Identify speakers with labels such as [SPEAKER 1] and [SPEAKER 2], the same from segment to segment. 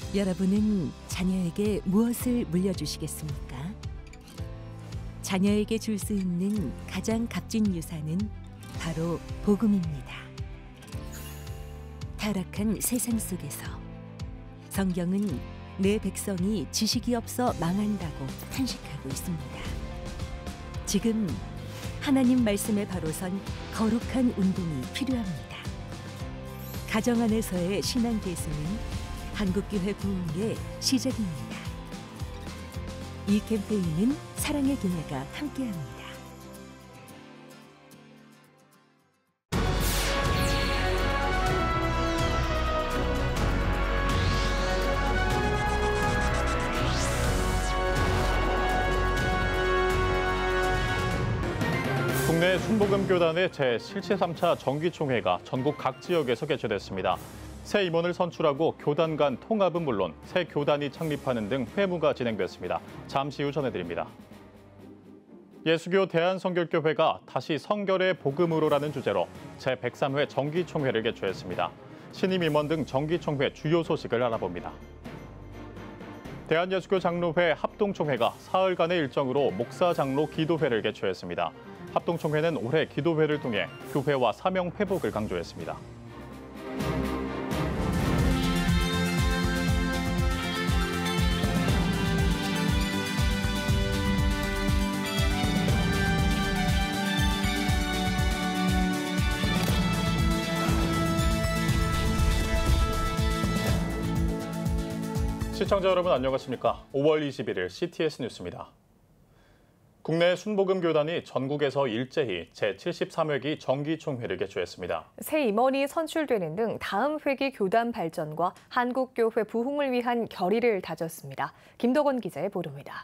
[SPEAKER 1] 여러분은 자녀에게 무엇을 물려주시겠습니까? 자녀에게 줄 수 있는 가장 값진 유산은 바로 복음입니다. 타락한 세상 속에서 성경은 내 백성이 지식이 없어 망한다고 탄식하고 있습니다. 지금 하나님 말씀에 바로 선 거룩한 운동이 필요합니다. 가정 안에서의 신앙 계승은 한국교회 부흥의 시작입니다. 이 캠페인은 사랑의 교회가 함께합니다.
[SPEAKER 2] 국내 순복음교단의 제73차 정기총회가 전국 각 지역에서 개최됐습니다. 새 임원을 선출하고 교단 간 통합은 물론 새 교단이 창립하는 등 회무가 진행됐습니다. 잠시 후 전해드립니다. 예수교 대한성결교회가 다시 성결의 복음으로라는 주제로 제103회 정기총회를 개최했습니다. 신임 임원 등 정기총회 주요 소식을 알아봅니다. 대한예수교 장로회 합동총회가 사흘간의 일정으로 목사 장로 기도회를 개최했습니다. 합동총회는 올해 기도회를 통해 교회와 사명 회복을 강조했습니다. 시청자 여러분 안녕하십니까? 5월 21일 CTS 뉴스입니다. 국내 순복음교단이 전국에서 일제히 제73회기 정기총회를 개최했습니다.
[SPEAKER 3] 새 임원이 선출되는 등 다음 회기 교단 발전과 한국교회 부흥을 위한 결의를 다졌습니다. 김덕원 기자의 보도입니다.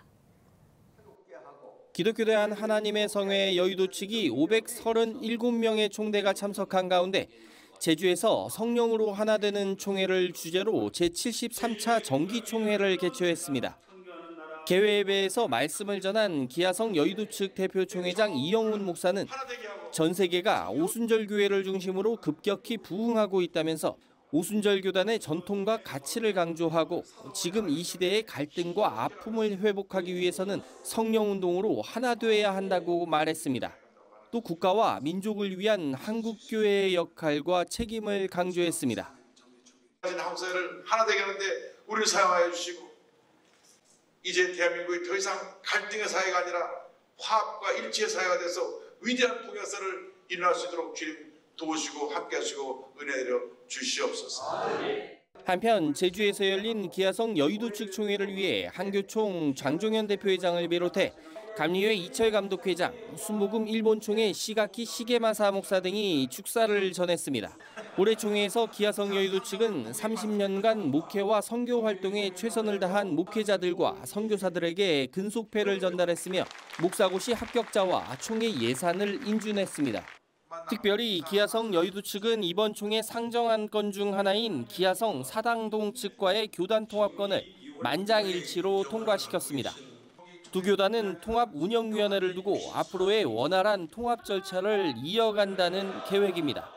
[SPEAKER 4] 기독교대한 하나님의 성회 여의도 측이 537명의 총대가 참석한 가운데 제주에서 성령으로 하나 되는 총회를 주제로 제73차 정기총회를 개최했습니다. 개회 예배에서 말씀을 전한 기아성 여의도 측 대표 총회장 이영훈 목사는 전 세계가 오순절 교회를 중심으로 급격히 부흥하고 있다면서 오순절 교단의 전통과 가치를 강조하고 지금 이 시대의 갈등과 아픔을 회복하기 위해서는 성령운동으로 하나 되어야 한다고 말했습니다. 또 국가와 민족을 위한 한국교회의 역할과 책임을 강조했습니다.
[SPEAKER 5] 한국 사회를 하나 되게 하는데 우리를 사용하여 주시고 이제 대한민국이 더 이상 갈등의 사회가 아니라 화합과 일치의 사회가 돼서 위대한 통역사를 일어날 수 있도록 주님 도우시고 함께하시고 은혜 내려 주시옵소서.
[SPEAKER 4] 한편 제주에서 열린 기아성 여의도 측 총회를 위해 한교총 장종현 대표회장을 비롯해 감리회 이철 감독회장, 순복음 일본총회 시가키 시게마사 목사 등이 축사를 전했습니다. 올해 총회에서 기아성 여의도 측은 30년간 목회와 선교 활동에 최선을 다한 목회자들과 선교사들에게 근속패를 전달했으며 목사고시 합격자와 총회 예산을 인준했습니다. 특별히 기아성 여의도 측은 이번 총회 상정한 건 중 하나인 기아성 사당동 측과의 교단 통합건을 만장일치로 통과시켰습니다. 두 교단은 통합운영위원회를 두고 앞으로의 원활한 통합 절차를 이어간다는 계획입니다.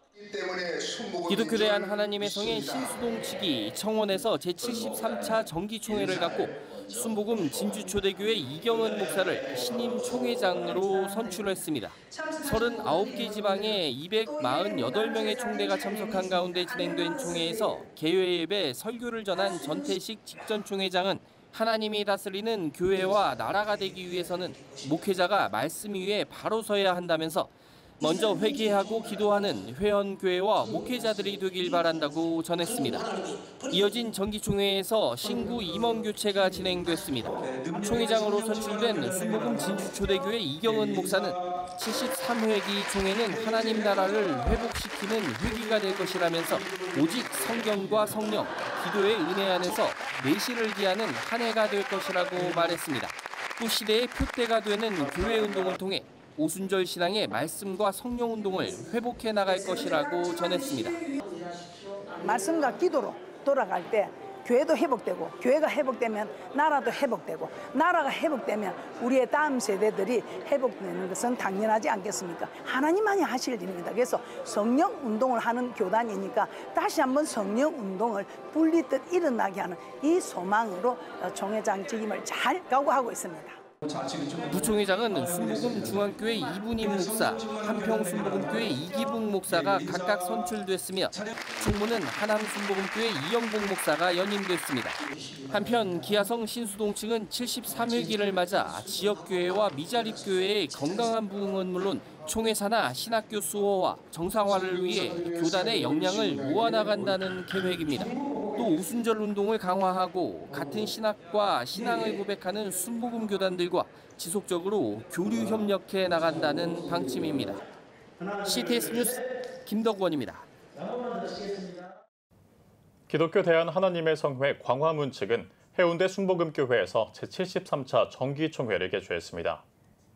[SPEAKER 4] 기독교대한 하나님의 성의 신수동 측이 청원에서 제73차 정기총회를 갖고 순복음 진주초대교회 이경은 목사를 신임 총회장으로 선출했습니다. 39개 지방에 248명의 총대가 참석한 가운데 진행된 총회에서 개회 예배 설교를 전한 전태식 직전 총회장은 하나님이 다스리는 교회와 나라가 되기 위해서는 목회자가 말씀 위에 바로 서야 한다면서 먼저 회개하고 기도하는 회원교회와 목회자들이 되길 바란다고 전했습니다. 이어진 정기총회에서 신구 임원 교체가 진행됐습니다. 총회장으로 선출된 순복음 진주초대교회 이경은 목사는 73회기 총회는 하나님 나라를 회복시키는 회기가 될 것이라면서 오직 성경과 성령, 기도의 은혜 안에서 내실을 기하는 한 해가 될 것이라고 말했습니다. 또 시대의 표대가 되는 교회 운동을 통해 오순절 신앙의 말씀과 성령 운동을 회복해 나갈 것이라고 전했습니다.
[SPEAKER 6] 말씀과 기도로 돌아갈 때 교회도 회복되고, 교회가 회복되면 나라도 회복되고, 나라가 회복되면 우리의 다음 세대들이 회복되는 것은 당연하지 않겠습니까? 하나님만이 하실 일입니다. 그래서 성령 운동을 하는 교단이니까 다시 한번 성령 운동을 불리듯 일어나게 하는 이 소망으로 총회장 직임을 잘 각오하고 있습니다.
[SPEAKER 4] 부총회장은 순복음 중앙교회 이분임 목사, 한평 순복음교회 이기붕 목사가 각각 선출됐으며 총무는 하남 순복음교회 이영복 목사가 연임됐습니다. 한편 기아성 신수동 측은 73회기를 맞아 지역교회와 미자립교회의 건강한 부흥은 물론 총회사나 신학교 수호와 정상화를 위해 교단의 역량을 모아나간다는 계획입니다. 또 오순절 운동을 강화하고 같은 신학과 신앙을 고백하는 순복음 교단들과 지속적으로 교류 협력해 나간다는 방침입니다. CTS 뉴스 김덕원입니다.
[SPEAKER 2] 기독교 대한하나님의 성회 광화문 측은 해운대 순복음교회에서 제73차 정기총회를 개최했습니다.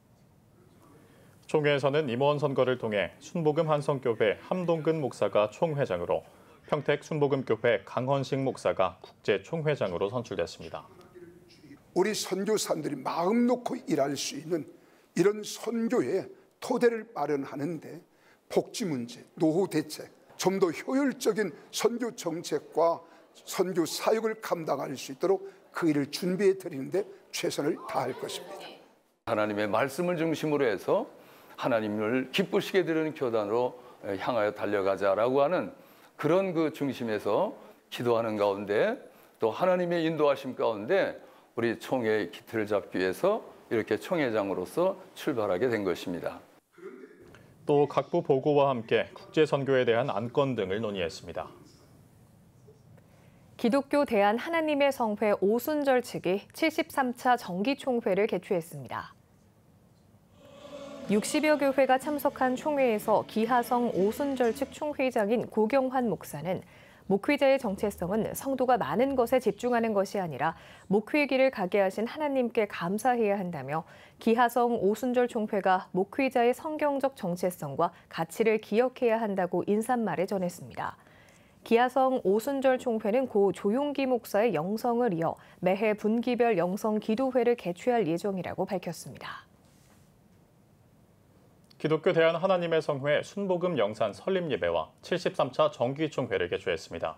[SPEAKER 2] 총회에서는 임원 선거를 통해 순복음 한성교회 함동근 목사가 총회장으로, 평택 순복음교회 강헌식 목사가 국제총회장으로 선출됐습니다.
[SPEAKER 7] 우리 선교사님들이 마음 놓고 일할 수 있는 이런 선교의 토대를 마련하는데 복지 문제, 노후 대책, 좀 더 효율적인 선교 정책과 선교 사역을 감당할 수 있도록 그 일을 준비해 드리는데 최선을 다할 것입니다.
[SPEAKER 8] 하나님의 말씀을 중심으로 해서 하나님을 기쁘시게 드리는 교단으로 향하여 달려가자라고 하는 그런 그 중심에서 기도하는 가운데 또 하나님의 인도하심 가운데 우리 총회의 기틀을 잡기 위해서 이렇게 총회장으로서 출발하게 된 것입니다.
[SPEAKER 2] 또 각부 보고와 함께 국제선교에 대한 안건 등을 논의했습니다.
[SPEAKER 3] 기독교 대한하나님의 성회 오순절 측이 73차 정기총회를 개최했습니다. 60여 교회가 참석한 총회에서 기하성 오순절 측 총회장인 고경환 목사는 목회자의 정체성은 성도가 많은 것에 집중하는 것이 아니라 목회의 길을 가게 하신 하나님께 감사해야 한다며 기하성 오순절 총회가 목회자의 성경적 정체성과 가치를 기억해야 한다고 인사말을 전했습니다. 기하성 오순절 총회는 고 조용기 목사의 영성을 이어 매해 분기별 영성 기도회를 개최할 예정이라고 밝혔습니다.
[SPEAKER 2] 기독교 대한하나님의 성회 순복음 영산 설립예배와 73차 정기총회를 개최했습니다.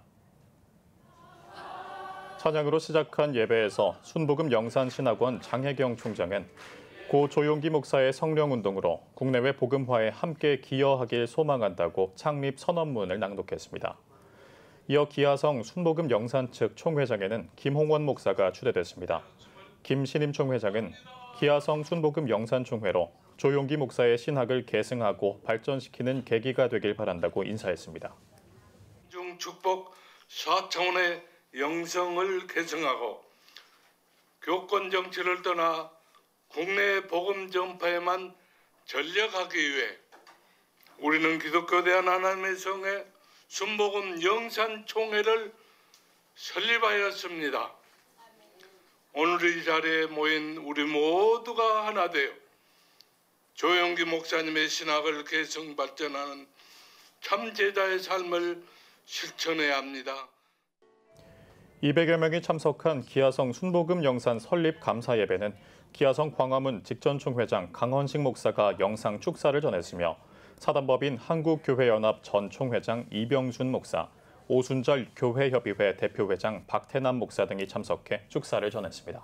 [SPEAKER 2] 찬양으로 시작한 예배에서 순복음 영산신학원 장혜경 총장은 고 조용기 목사의 성령운동으로 국내외 복음화에 함께 기여하길 소망한다고 창립 선언문을 낭독했습니다. 이어 기하성 순복음 영산 측 총회장에는 김홍원 목사가 추대됐습니다. 김신임 총회장은 기하성 순복음 영산 총회로 조용기 목사의 신학을 계승하고 발전시키는 계기가 되길 바란다고 인사했습니다.
[SPEAKER 9] 축복 4차원의 영성을 계승하고 교권 정치를 떠나 국내 복음 전파에만 전력하기 위해 우리는 기독교 대한하나님의 성회 순복음 영산 총회를 설립하였습니다. 오늘 이 자리에 모인 우리 모두가 하나 되어 조용기 목사님의 신학을 계승 발전하는 참제자의 삶을 실천해야 합니다.
[SPEAKER 2] 200여 명이 참석한 기하성 순복음 영산 설립 감사 예배는 기하성 광화문 직전총회장 강헌식 목사가 영상 축사를 전했으며 사단법인 한국교회연합 전 총회장 이병순 목사, 오순절 교회협의회 대표회장 박태남 목사 등이 참석해 축사를 전했습니다.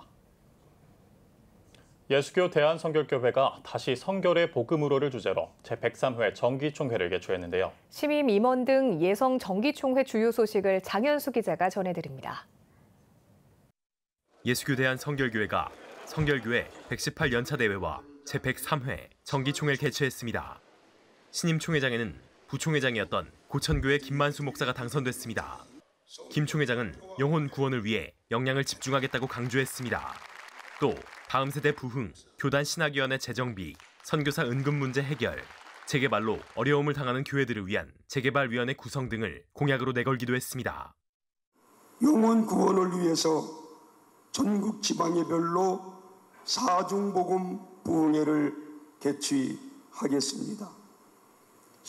[SPEAKER 2] 예수교 대한성결교회가 다시 성결의 복음으로를 주제로 제103회 정기총회를 개최했는데요.
[SPEAKER 3] 시민 임원 등 예성 정기총회 주요 소식을 장현수 기자가 전해드립니다.
[SPEAKER 10] 예수교 대한성결교회가 성결교회 118연차 대회와 제103회 정기총회를 개최했습니다. 신임 총회장에는 부총회장이었던 고천교회 김만수 목사가 당선됐습니다. 김 총회장은 영혼 구원을 위해 역량을 집중하겠다고 강조했습니다. 또 다음 세대 부흥, 교단 신학위원회 재정비, 선교사 은근 문제 해결, 재개발로 어려움을 당하는 교회들을 위한 재개발위원회 구성 등을 공약으로 내걸기도 했습니다.
[SPEAKER 11] 영혼 구원을 위해서 전국 지방의별로 사중복음 부흥회를 개최하겠습니다.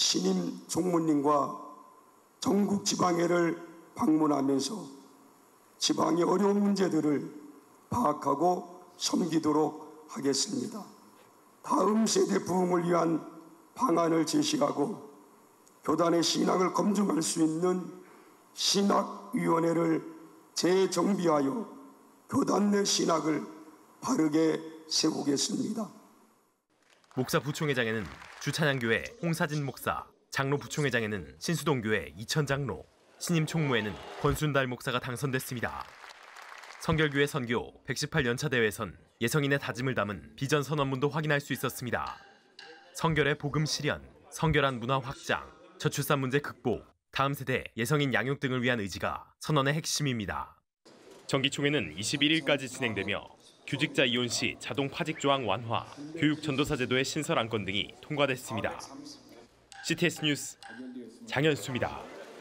[SPEAKER 11] 신임 총무님과 전국 지방회를 방문하면서 지방의 어려운 문제들을 파악하고 섬기도록 하겠습니다. 다음 세대 부흥을 위한 방안을 제시하고 교단의 신학을 검증할 수 있는 신학위원회를 재정비하여 교단 내 신학을 바르게 세우겠습니다.
[SPEAKER 10] 목사 부총회장에는 주찬양교회 홍사진 목사, 장로 부총회장에는 신수동교회 이천 장로, 신임 총무에는 권순달 목사가 당선됐습니다. 성결교회 선교 118연차 대회에선 예성인의 다짐을 담은 비전 선언문도 확인할 수 있었습니다. 성결의 복음 실현, 성결한 문화 확장, 저출산 문제 극복, 다음 세대 예성인 양육 등을 위한 의지가 선언의 핵심입니다. 정기총회는 21일까지 진행되며 교직자 이혼 시 자동 파직 조항 완화, 교육 전도사 제도의 신설 안건 등이 통과됐습니다. CTS 뉴스 장현수입니다.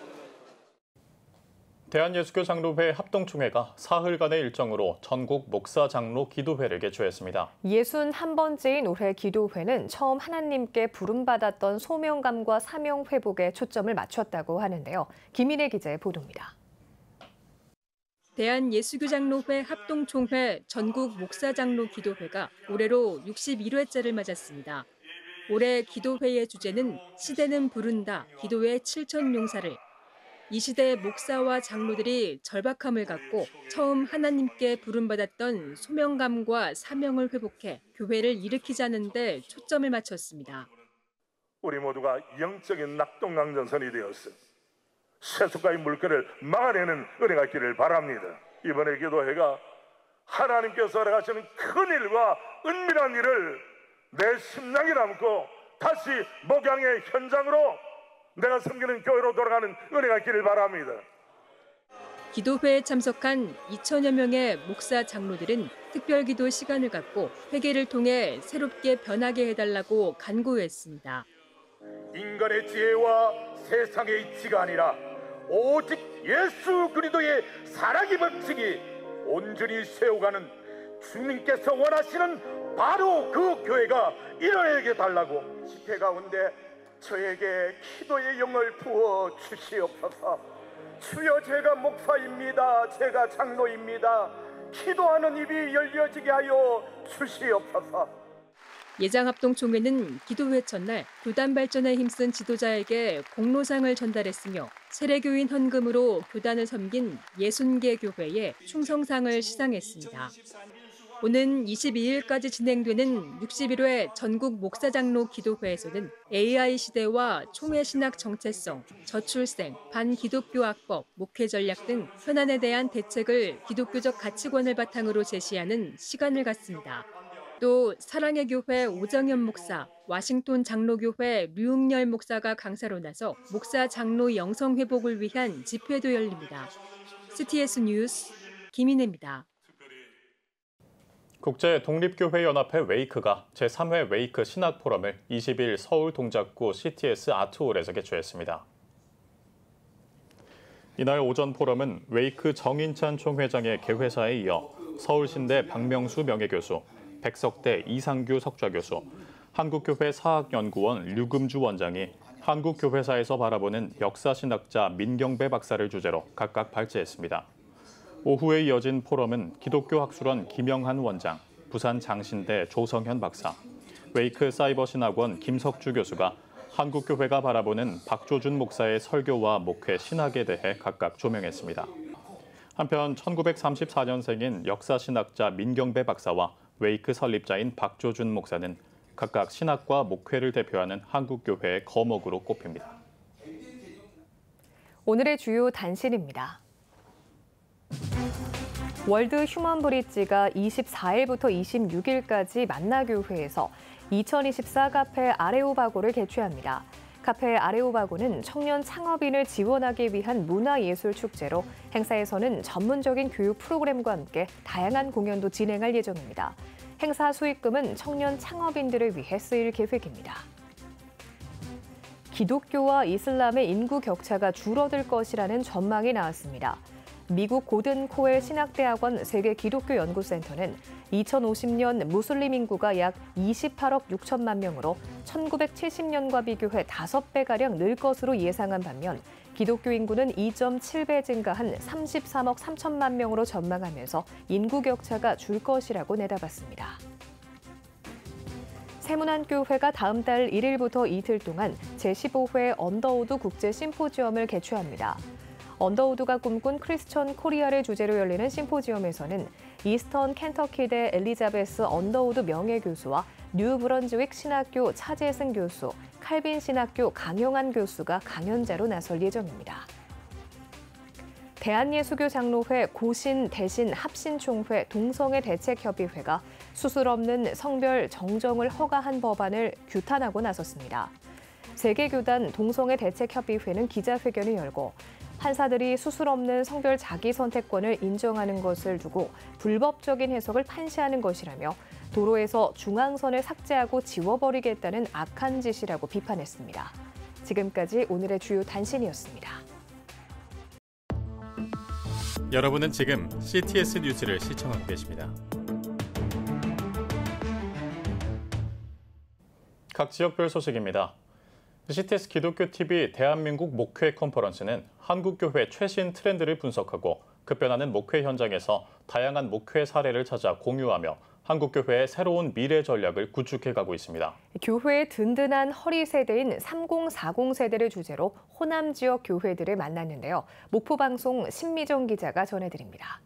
[SPEAKER 2] 대한예수교 장로회 합동총회가 사흘간의 일정으로 전국 목사 장로 기도회를 개최했습니다.
[SPEAKER 3] 61번째인 올해 기도회는 처음 하나님께 부름받았던 소명감과 사명 회복에 초점을 맞췄다고 하는데요. 김인혜 기자의 보도입니다.
[SPEAKER 12] 대한예수교 장로회 합동총회 전국 목사 장로 기도회가 올해로 61회째를 맞았습니다. 올해 기도회의 주제는 시대는 부른다, 기도의 7천 용사를. 이 시대의 목사와 장로들이 절박함을 갖고 처음 하나님께 부름받았던 소명감과 사명을 회복해 교회를 일으키자는 데 초점을 맞췄습니다.
[SPEAKER 13] 우리 모두가 영적인 낙동강전선이 되었어 세속과의 물결을 막아내는 은혜가 있기를 바랍니다. 이번에 기도회가 하나님께서 허락하시는 큰 일과 은밀한 일을 내 심장에 담고 다시 목양의 현장으로 내가 섬기는 교회로 돌아가는 은혜가 있기를 바랍니다.
[SPEAKER 12] 기도회에 참석한 2천여 명의 목사 장로들은 특별기도 시간을 갖고 회개를 통해 새롭게 변하게 해달라고 간구했습니다.
[SPEAKER 13] 인간의 지혜와 세상의 이치가 아니라 오직 예수 그리스도의 사랑의 법칙이 온전히 세워가는 주님께서 원하시는 바로 그 교회가 일어나게 달라고 집회 가운데 저에게 기도의 영을 부어 주시옵소서. 주여, 제가 목사입니다. 제가 장로입니다. 기도하는 입이 열려지게 하여 주시옵소서.
[SPEAKER 12] 예장합동총회는 기도회 첫날 교단 발전에 힘쓴 지도자에게 공로상을 전달했으며 세례교인 헌금으로 교단을 섬긴 60개 교회에 충성상을 시상했습니다. 오는 22일까지 진행되는 61회 전국 목사장로 기도회에서는 AI 시대와 총회 신학 정체성, 저출생, 반기독교 악법, 목회 전략 등 현안에 대한 대책을 기독교적 가치관을 바탕으로 제시하는 시간을 갖습니다. 또 사랑의 교회 오정현 목사, 와싱턴 장로교회 류응열 목사가 강사로 나서 목사 장로 영성 회복을 위한 집회도 열립니다. CTS 뉴스 김인혜입니다.
[SPEAKER 2] 국제독립교회연합회 웨이크가 제3회 웨이크 신학포럼을 20일 서울 동작구 CTS 아트홀에서 개최했습니다. 이날 오전 포럼은 웨이크 정인찬 총회장의 개회사에 이어 서울신대 박명수 명예교수, 백석대 이상규 석좌교수, 한국교회 사학연구원 류금주 원장이 한국교회사에서 바라보는 역사신학자 민경배 박사를 주제로 각각 발제했습니다. 오후에 이어진 포럼은 기독교학술원 김영한 원장, 부산 장신대 조성현 박사, 웨이크 사이버신학원 김석주 교수가 한국교회가 바라보는 박조준 목사의 설교와 목회 신학에 대해 각각 조명했습니다. 한편 1934년생인 역사신학자 민경배 박사와 웨이크 설립자인 박조준 목사는 각각 신학과 목회를 대표하는 한국교회의 거목으로 꼽힙니다.
[SPEAKER 3] 오늘의 주요 단신입니다. 월드 휴먼 브릿지가 24일부터 26일까지 만나교회에서 2024 카페 아레오바고를 개최합니다. 카페 아레오바고는 청년 창업인을 지원하기 위한 문화예술 축제로 행사에서는 전문적인 교육 프로그램과 함께 다양한 공연도 진행할 예정입니다. 행사 수익금은 청년 창업인들을 위해 쓰일 계획입니다. 기독교와 이슬람의 인구 격차가 줄어들 것이라는 전망이 나왔습니다. 미국 고든 코엘 신학대학원 세계 기독교 연구센터는 2050년 무슬림 인구가 약 28억 6천만 명으로 1970년과 비교해 5배가량 늘 것으로 예상한 반면 기독교 인구는 2.7배 증가한 33억 3천만 명으로 전망하면서 인구 격차가 줄 것이라고 내다봤습니다. 세문안교회가 다음 달 1일부터 이틀 동안 제15회 언더우드 국제 심포지엄을 개최합니다. 언더우드가 꿈꾼 크리스천 코리아를 주제로 열리는 심포지엄에서는 이스턴 켄터키대 엘리자베스 언더우드 명예교수와 뉴 브런즈윅 신학교 차재승 교수, 칼빈 신학교 강영한 교수가 강연자로 나설 예정입니다. 대한예수교 장로회 고신 대신 합신총회 동성애 대책협의회가 수술 없는 성별 정정을 허가한 법안을 규탄하고 나섰습니다. 세계교단 동성애 대책협의회는 기자회견을 열고 판사들이 수술 없는 성별 자기선택권을 인정하는 것을 두고 불법적인 해석을 판시하는 것이라며 도로에서 중앙선을 삭제하고 지워버리겠다는 악한 짓이라고 비판했습니다. 지금까지 오늘의 주요 단신이었습니다.
[SPEAKER 2] 여러분은 지금 CTS 뉴스를 시청하고 계십니다. 각 지역별 소식입니다. CTS 기독교TV 대한민국 목회 컨퍼런스는 한국교회 최신 트렌드를 분석하고 급변하는 목회 현장에서 다양한 목회 사례를 찾아 공유하며 한국교회의 새로운 미래 전략을 구축해가고 있습니다.
[SPEAKER 3] 교회의 든든한 허리 세대인 3040 세대를 주제로 호남 지역 교회들을 만났는데요. 목포방송 신미정 기자가 전해드립니다.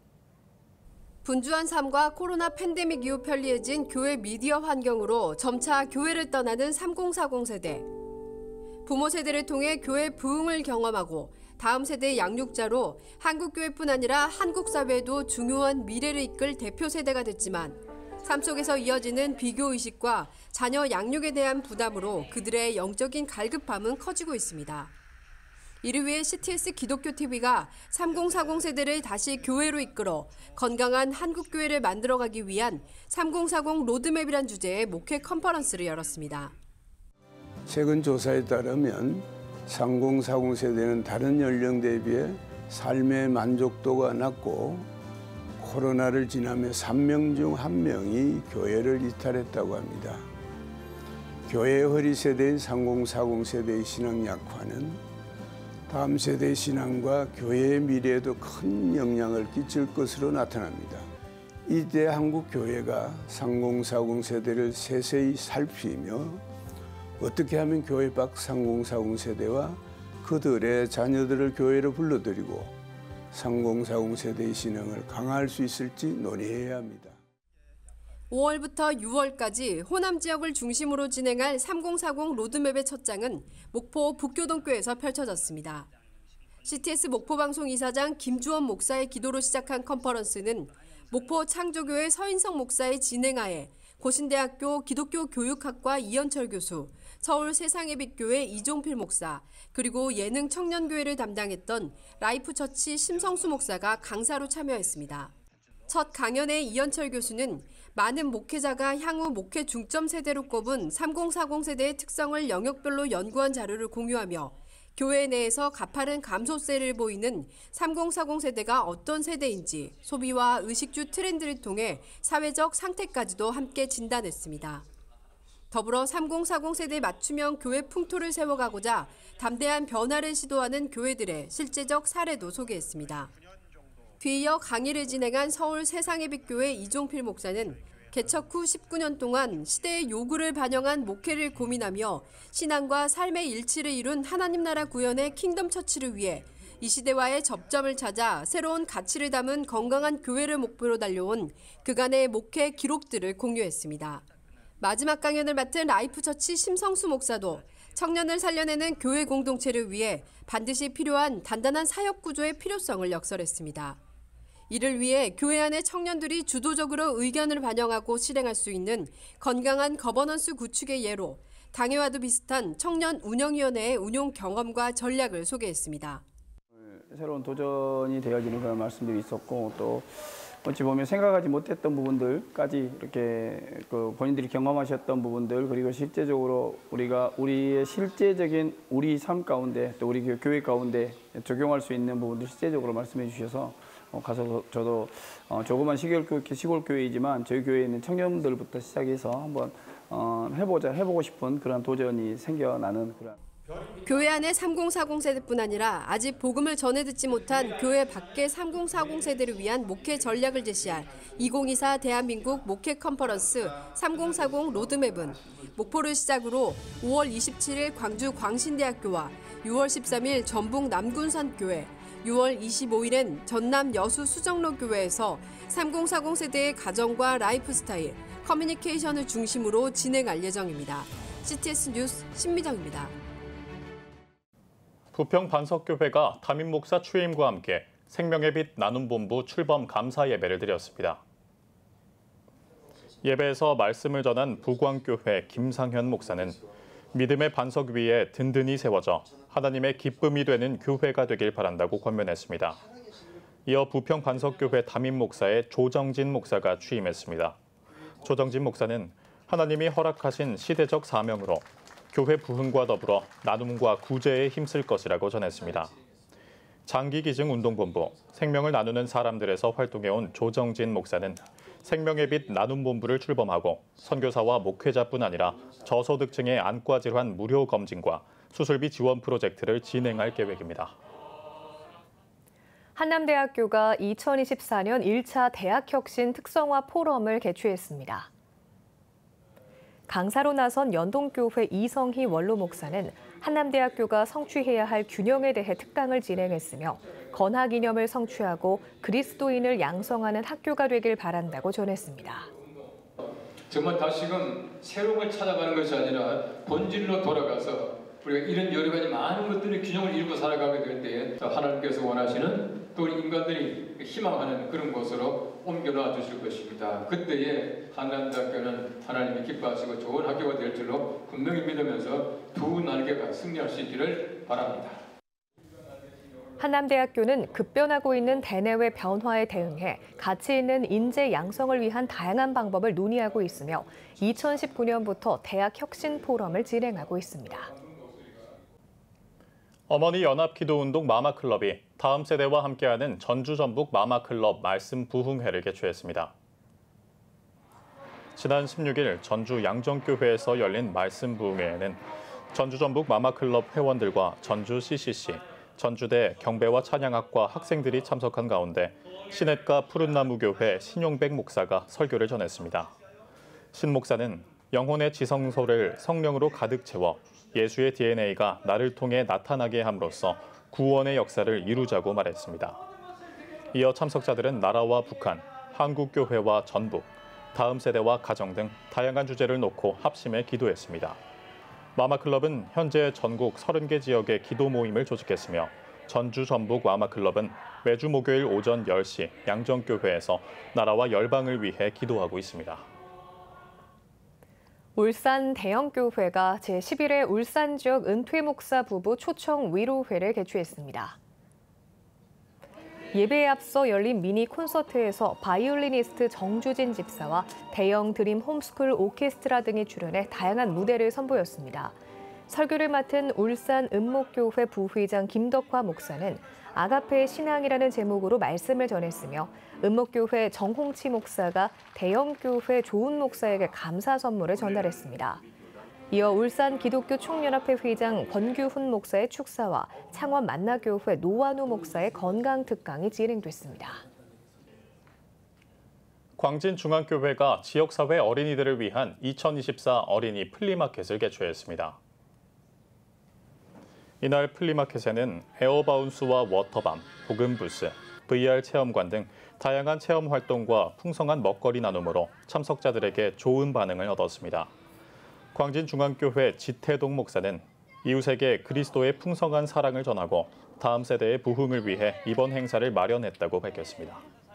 [SPEAKER 14] 분주한 삶과 코로나 팬데믹 이후 편리해진 교회 미디어 환경으로 점차 교회를 떠나는 3040 세대. 부모 세대를 통해 교회 부흥을 경험하고 다음 세대의 양육자로 한국교회뿐 아니라 한국 사회에도 중요한 미래를 이끌 대표 세대가 됐지만 삶 속에서 이어지는 비교의식과 자녀 양육에 대한 부담으로 그들의 영적인 갈급함은 커지고 있습니다. 이를 위해 CTS 기독교TV가 3040 세대를 다시 교회로 이끌어 건강한 한국교회를 만들어가기 위한 3040 로드맵이란 주제의 목회 컨퍼런스를 열었습니다.
[SPEAKER 11] 최근 조사에 따르면 3040 세대는 다른 연령대에 비해 삶의 만족도가 낮고 코로나를 지나며 3명 중 1명이 교회를 이탈했다고 합니다. 교회의 허리 세대인 3040 세대의 신앙 약화는 다음 세대의 신앙과 교회의 미래에도 큰 영향을 끼칠 것으로 나타납니다. 이때 한국 교회가 3040 세대를 세세히 살피며 어떻게 하면 교회 밖 3040 세대와 그들의 자녀들을 교회로 불러들이고 3040 세대의 신앙을 강화할 수 있을지 논의해야 합니다.
[SPEAKER 14] 5월부터 6월까지 호남 지역을 중심으로 진행할 3040 로드맵의 첫 장은 목포 북교동교에서 펼쳐졌습니다. CTS 목포방송 이사장 김주원 목사의 기도로 시작한 컨퍼런스는 목포 창조교회 서인성 목사의 진행하에 고신대학교 기독교 교육학과 이현철 교수, 서울 세상의빛교회 이종필 목사, 그리고 예능 청년교회를 담당했던 라이프처치 심성수 목사가 강사로 참여했습니다. 첫 강연에 이현철 교수는 많은 목회자가 향후 목회 중점 세대로 꼽은 3040 세대의 특성을 영역별로 연구한 자료를 공유하며 교회 내에서 가파른 감소세를 보이는 3040 세대가 어떤 세대인지 소비와 의식주 트렌드를 통해 사회적 상태까지도 함께 진단했습니다. 더불어 3040 세대 맞춤형 교회 풍토를 세워가고자 담대한 변화를 시도하는 교회들의 실제적 사례도 소개했습니다. 뒤이어 강의를 진행한 서울 세상의빛교회 이종필 목사는 개척 후 19년 동안 시대의 요구를 반영한 목회를 고민하며 신앙과 삶의 일치를 이룬 하나님 나라 구현의 킹덤 처치를 위해 이 시대와의 접점을 찾아 새로운 가치를 담은 건강한 교회를 목표로 달려온 그간의 목회 기록들을 공유했습니다. 마지막 강연을 맡은 라이프처치 심성수 목사도 청년을 살려내는 교회 공동체를 위해 반드시 필요한 단단한 사역 구조의 필요성을 역설했습니다. 이를 위해 교회 안의 청년들이 주도적으로 의견을 반영하고 실행할 수 있는 건강한 거버넌스 구축의 예로 당회와도 비슷한 청년 운영위원회의 운용 경험과 전략을 소개했습니다.
[SPEAKER 15] 새로운 도전이 되어지는 그런 말씀들이 있었고 또 어찌 보면 생각하지 못했던 부분들까지 이렇게 본인들이 경험하셨던 부분들 그리고 실제적으로 우리의 실제적인 우리 삶 가운데 또 우리 교회 가운데 적용할 수 있는 부분들 실제적으로 말씀해 주셔서 가서 저도 조그만 시골 교회이지만 저희 교회에 있는 청년들부터 시작해서 한번 해보고 싶은 그런 도전이 생겨나는 그런.
[SPEAKER 14] 교회 안의 3040 세대뿐 아니라 아직 복음을 전해 듣지 못한 교회 밖의 3040 세대를 위한 목회 전략을 제시할 2024 대한민국 목회 컨퍼런스 3040 로드맵은 목포를 시작으로 5월 27일 광주 광신대학교와 6월 13일 전북 남군산교회, 6월 25일엔 전남 여수 수정로교회에서 3040 세대의 가정과 라이프 스타일, 커뮤니케이션을 중심으로 진행할 예정입니다. CTS 뉴스 신미정입니다.
[SPEAKER 2] 부평 반석교회가 담임 목사 취임과 함께 생명의 빛 나눔본부 출범 감사 예배를 드렸습니다. 예배에서 말씀을 전한 부광교회 김상현 목사는 믿음의 반석 위에 든든히 세워져 하나님의 기쁨이 되는 교회가 되길 바란다고 권면했습니다. 이어 부평 반석교회 담임 목사의 조정진 목사가 취임했습니다. 조정진 목사는 하나님이 허락하신 시대적 사명으로 교회 부흥과 더불어 나눔과 구제에 힘쓸 것이라고 전했습니다. 장기기증운동본부, 생명을 나누는 사람들에서 활동해온 조정진 목사는 생명의 빛 나눔본부를 출범하고 선교사와 목회자뿐 아니라 저소득층의 안과 질환 무료 검진과 수술비 지원 프로젝트를 진행할 계획입니다.
[SPEAKER 3] 한남대학교가 2024년 1차 대학혁신 특성화 포럼을 개최했습니다. 강사로 나선 연동교회 이성희 원로 목사는 한남대학교가 성취해야 할 균형에 대해 특강을 진행했으며 건학이념을 성취하고 그리스도인을 양성하는 학교가 되길 바란다고 전했습니다.
[SPEAKER 16] 정말 다시금 새로운 걸 찾아가는 것이 아니라 본질로 돌아가서 우리가 이런 여러 가지 많은 것들의 균형을 이루고 살아가게 될 때에 하나님께서 원하시는 또 인간들이 희망하는 그런 곳으로 옮겨놔 주실 것입니다. 그때에 한남대학교는 하나님이 기뻐하시고 좋은 학교가 될 줄로 분명히 믿으면서 두 날개가 승리할 수 있기를 바랍니다.
[SPEAKER 3] 한남대학교는 급변하고 있는 대내외 변화에 대응해 가치 있는 인재 양성을 위한 다양한 방법을 논의하고 있으며 2019년부터 대학 혁신 포럼을 진행하고 있습니다.
[SPEAKER 2] 어머니 연합기도운동 마마클럽이 다음 세대와 함께하는 전주 전북 마마클럽 말씀 부흥회를 개최했습니다. 지난 16일 전주 양정교회에서 열린 말씀 부흥회에는 전주 전북 마마클럽 회원들과 전주 CCC, 전주대 경배와 찬양학과 학생들이 참석한 가운데 신햇가 푸른나무교회 신용백 목사가 설교를 전했습니다. 신 목사는 영혼의 지성소를 성령으로 가득 채워 예수의 DNA가 나를 통해 나타나게 함으로써 구원의 역사를 이루자고 말했습니다. 이어 참석자들은 나라와 북한, 한국교회와 전북, 다음 세대와 가정 등 다양한 주제를 놓고 합심해 기도했습니다. 마마클럽은 현재 전국 30개 지역의 기도 모임을 조직했으며 전주 전북 마마클럽은 매주 목요일 오전 10시 양정교회에서 나라와 열방을 위해 기도하고 있습니다.
[SPEAKER 3] 울산 대형교회가 제11회 울산 지역 은퇴 목사 부부 초청 위로회를 개최했습니다. 예배에 앞서 열린 미니 콘서트에서 바이올리니스트 정주진 집사와 대형 드림 홈스쿨 오케스트라 등이 출연해 다양한 무대를 선보였습니다. 설교를 맡은 울산 은목교회 부회장 김덕화 목사는 아가페의 신앙이라는 제목으로 말씀을 전했으며 은목교회 정홍치 목사가 대형교회 조은 목사에게 감사 선물을 전달했습니다. 이어 울산 기독교 총연합회 회장 권규훈 목사의 축사와 창원 만나교회 노완우 목사의 건강 특강이 진행됐습니다.
[SPEAKER 2] 광진중앙교회가 지역사회 어린이들을 위한 2024 어린이 플리마켓을 개최했습니다. 이날 플리마켓에는 에어바운스와 워터밤, 복음부스, VR 체험관 등 다양한 체험 활동과 풍성한 먹거리 나눔으로 참석자들에게 좋은 반응을 얻었습니다. 광진중앙교회 지태동 목사는 이웃에게 그리스도의 풍성한 사랑을 전하고 다음 세대의 부흥을 위해 이번 행사를 마련했다고 밝혔습니다.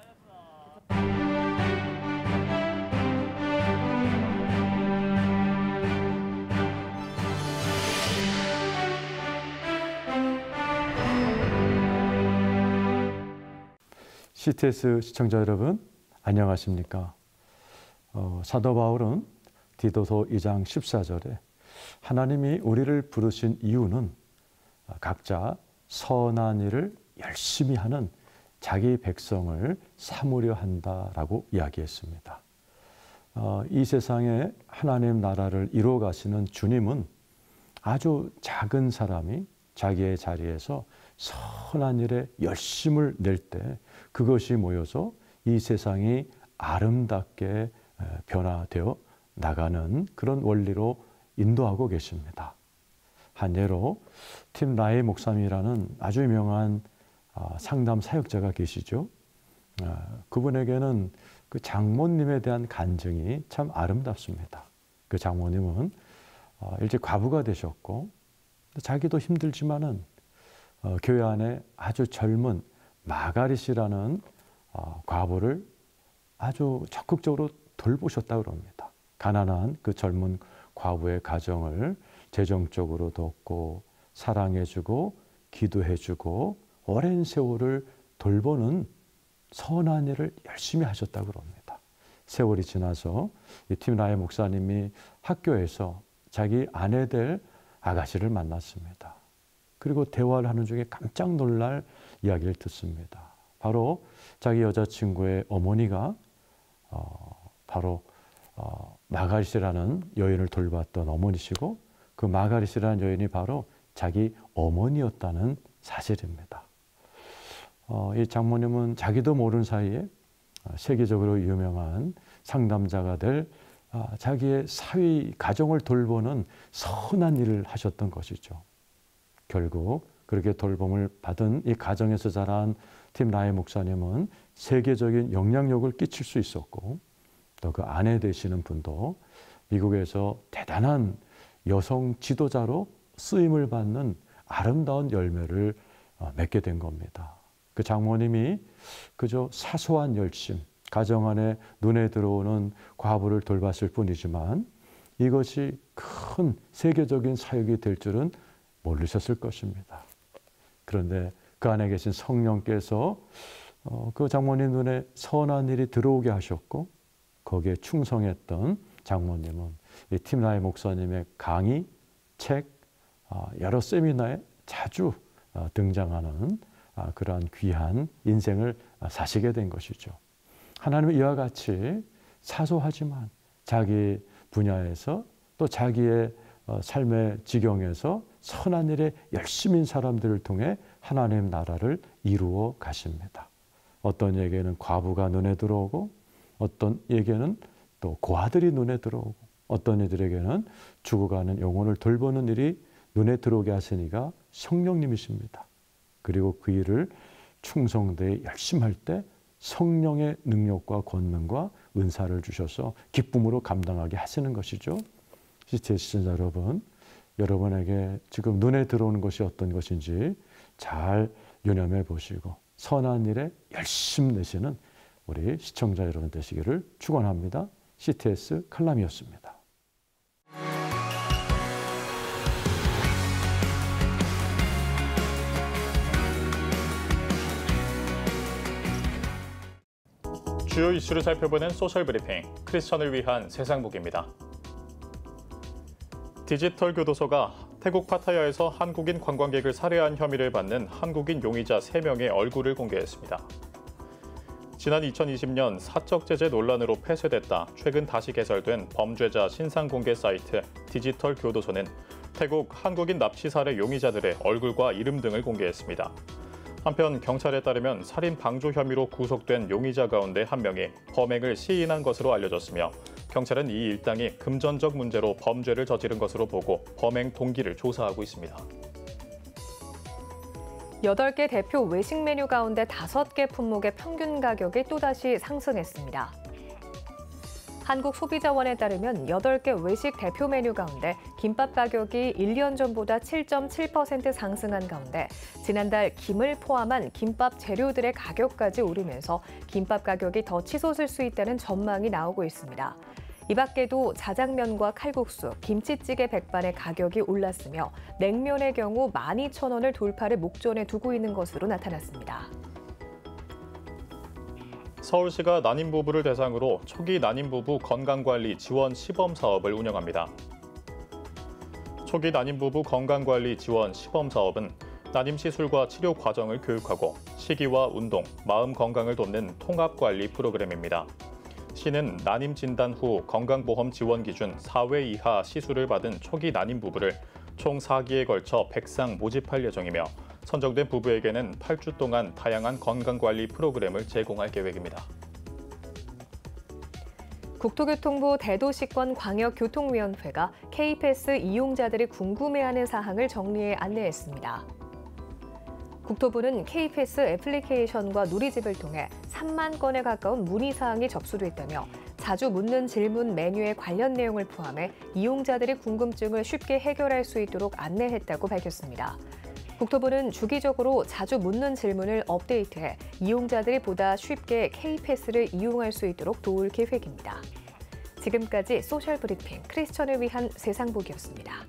[SPEAKER 17] CTS 시청자 여러분, 안녕하십니까? 사도 바울은 디도서 2장 14절에 하나님이 우리를 부르신 이유는 각자 선한 일을 열심히 하는 자기 백성을 삼으려 한다라고 이야기했습니다. 이 세상에 하나님 나라를 이루어 가시는 주님은 아주 작은 사람이 자기의 자리에서 선한 일에 열심을 낼 때 그것이 모여서 이 세상이 아름답게 변화되어 나가는 그런 원리로 인도하고 계십니다. 한 예로 팀 라이 목사님이라는 아주 유명한 상담 사역자가 계시죠. 그분에게는 그 장모님에 대한 간증이 참 아름답습니다. 그 장모님은 일찍 과부가 되셨고 자기도 힘들지만은 교회 안에 아주 젊은 마가릿이라는 과부를 아주 적극적으로 돌보셨다고 합니다. 가난한 그 젊은 과부의 가정을 재정적으로 돕고 사랑해주고 기도해주고 오랜 세월을 돌보는 선한 일을 열심히 하셨다고 합니다. 세월이 지나서 이 팀 라이 목사님이 학교에서 자기 아내 될 아가씨를 만났습니다. 그리고 대화를 하는 중에 깜짝 놀랄 이야기를 듣습니다. 바로 자기 여자친구의 어머니가 바로 마가릿이라는 여인을 돌봤던 어머니시고 그 마가릿이라는 여인이 바로 자기 어머니였다는 사실입니다. 이 장모님은 자기도 모르는 사이에 세계적으로 유명한 상담자가 될 자기의 사위 가정을 돌보는 선한 일을 하셨던 것이죠. 결국 그렇게 돌봄을 받은 이 가정에서 자란 팀 라이 목사님은 세계적인 영향력을 끼칠 수 있었고 또 그 아내 되시는 분도 미국에서 대단한 여성 지도자로 쓰임을 받는 아름다운 열매를 맺게 된 겁니다. 그 장모님이 그저 사소한 열심, 가정 안에 눈에 들어오는 과부를 돌봤을 뿐이지만 이것이 큰 세계적인 사역이 될 줄은 모르셨을 것입니다. 그런데 그 안에 계신 성령께서 그 장모님 눈에 선한 일이 들어오게 하셨고 거기에 충성했던 장모님은 이 팀 라이 목사님의 강의, 책, 여러 세미나에 자주 등장하는 그러한 귀한 인생을 사시게 된 것이죠. 하나님은 이와 같이 사소하지만 자기 분야에서 또 자기의 삶의 지경에서 선한 일에 열심인 사람들을 통해 하나님 나라를 이루어 가십니다. 어떤 에게는 과부가 눈에 들어오고 어떤 에게는 또 고아들이 눈에 들어오고 어떤 이들에게는 죽어가는 영혼을 돌보는 일이 눈에 들어오게 하시니가 성령님이십니다. 그리고 그 일을 충성되이 열심히 할 때 성령의 능력과 권능과 은사를 주셔서 기쁨으로 감당하게 하시는 것이죠. CTS 시청자 여러분, 여러분에게 지금 눈에 들어오는 것이 어떤 것인지 잘 유념해 보시고 선한 일에 열심 내시는 우리 시청자 여러분 되시기를 축원합니다. CTS 칼럼이었습니다.
[SPEAKER 2] 주요 이슈를 살펴보는 소셜 브리핑, 크리스천을 위한 세상복입니다. 디지털 교도소가 태국 파타야에서 한국인 관광객을 살해한 혐의를 받는 한국인 용의자 3명의 얼굴을 공개했습니다. 지난 2020년 사적 제재 논란으로 폐쇄됐다 최근 다시 개설된 범죄자 신상 공개 사이트 디지털 교도소는 태국 한국인 납치 살해 용의자들의 얼굴과 이름 등을 공개했습니다. 한편 경찰에 따르면 살인 방조 혐의로 구속된 용의자 가운데 한 명이 범행을 시인한 것으로 알려졌으며 경찰은 이 일당이 금전적 문제로 범죄를 저지른 것으로 보고 범행 동기를 조사하고 있습니다.
[SPEAKER 3] 8개 대표 외식 메뉴 가운데 5개 품목의 평균 가격이 또다시 상승했습니다. 한국소비자원에 따르면 8개 외식 대표 메뉴 가운데 김밥 가격이 1년 전보다 7.7% 상승한 가운데 지난달 김을 포함한 김밥 재료들의 가격까지 오르면서 김밥 가격이 더 치솟을 수 있다는 전망이 나오고 있습니다. 이 밖에도 자장면과 칼국수, 김치찌개 백반의 가격이 올랐으며 냉면의 경우 12,000원을 돌파를 목전에 두고 있는 것으로 나타났습니다.
[SPEAKER 2] 서울시가 난임 부부를 대상으로 초기 난임 부부 건강관리 지원 시범 사업을 운영합니다. 초기 난임 부부 건강관리 지원 시범 사업은 난임 시술과 치료 과정을 교육하고 식이와 운동, 마음 건강을 돕는 통합관리 프로그램입니다. 시는 난임 진단 후 건강보험 지원 기준 4회 이하 시술을 받은 초기 난임 부부를 총 4기에 걸쳐 100상 모집할 예정이며 선정된 부부에게는 8주 동안 다양한 건강관리 프로그램을 제공할 계획입니다.
[SPEAKER 3] 국토교통부 대도시권 광역교통위원회가 K패스 이용자들이 궁금해하는 사항을 정리해 안내했습니다. 국토부는 K패스 애플리케이션과 누리집을 통해 3만 건에 가까운 문의사항이 접수됐다며 자주 묻는 질문 메뉴에 관련 내용을 포함해 이용자들이 궁금증을 쉽게 해결할 수 있도록 안내했다고 밝혔습니다. 국토부는 주기적으로 자주 묻는 질문을 업데이트해 이용자들이 보다 쉽게 K패스를 이용할 수 있도록 도울 계획입니다. 지금까지 소셜브리핑 크리스천을 위한 세상보기였습니다.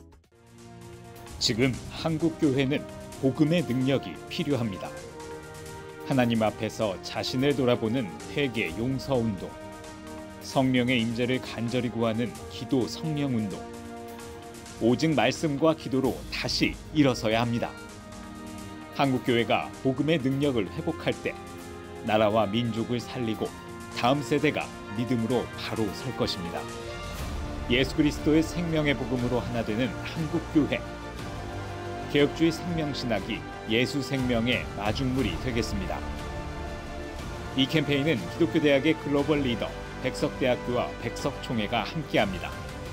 [SPEAKER 18] 지금 한국교회는 복음의 능력이 필요합니다. 하나님 앞에서 자신을 돌아보는 회개 용서운동, 성령의 임재를 간절히 구하는 기도 성령운동, 오직 말씀과 기도로 다시 일어서야 합니다. 한국교회가 복음의 능력을 회복할 때 나라와 민족을 살리고 다음 세대가 믿음으로 바로 설 것입니다. 예수 그리스도의 생명의 복음으로 하나 되는 한국교회. 개혁주의 생명신학이 예수 생명의 마중물이 되겠습니다. 이 캠페인은 기독교대학의 글로벌 리더 백석대학교와 백석총회가 함께합니다.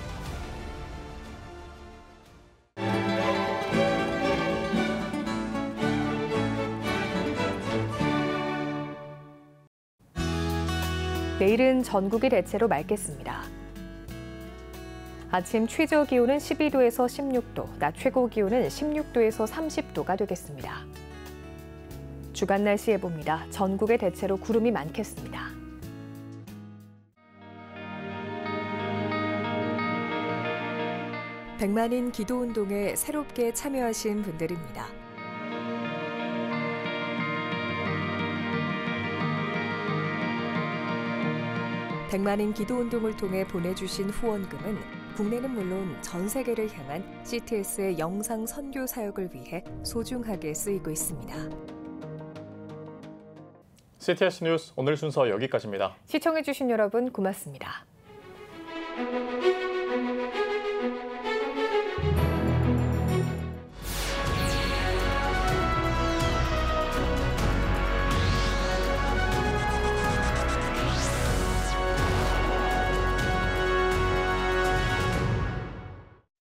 [SPEAKER 3] 내일은 전국이 대체로 맑겠습니다. 아침 최저 기온은 12도에서 16도, 낮 최고 기온은 16도에서 30도가 되겠습니다. 주간 날씨 예보입니다. 전국에 대체로 구름이 많겠습니다. 백만인 기도운동에 새롭게 참여하신 분들입니다. 백만인 기도운동을 통해 보내주신 후원금은 국내는 물론 전 세계를 향한 CTS의 영상 선교 사역을 위해 소중하게 쓰이고 있습니다.
[SPEAKER 2] CTS 뉴스 오늘 순서 여기까지입니다.
[SPEAKER 3] 시청해주신 여러분 고맙습니다.